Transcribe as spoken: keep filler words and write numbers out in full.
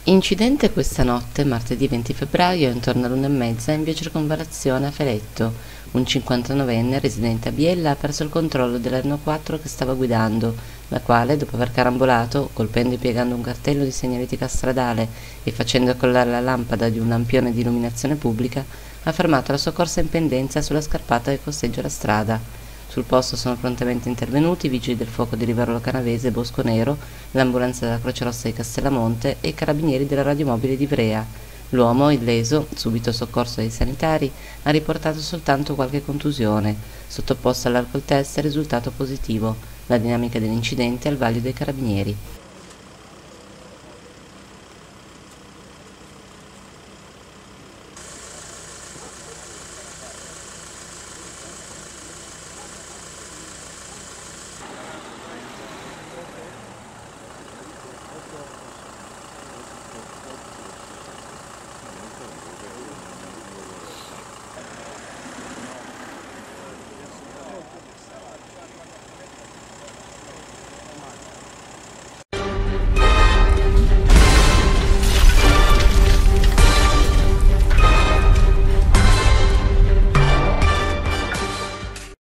Incidente questa notte, martedì venti febbraio, intorno all'una e mezza, in via Circonvallazione a Feletto. Un cinquantanovenne residente a Biella ha perso il controllo della Renault quattro che stava guidando, la quale, dopo aver carambolato, colpendo e piegando un cartello di segnaletica stradale e facendo accollare la lampada di un lampione di illuminazione pubblica, ha fermato la sua corsa in pendenza sulla scarpata che costeggia la strada. Sul posto sono prontamente intervenuti i vigili del fuoco di Rivarolo Canavese e Bosco Nero, l'ambulanza della Croce Rossa di Castellamonte e i carabinieri della radiomobile di Ivrea. L'uomo, illeso, subito soccorso dai sanitari, ha riportato soltanto qualche contusione. Sottoposto all'alcol test è risultato positivo. La dinamica dell'incidente è al vaglio dei carabinieri.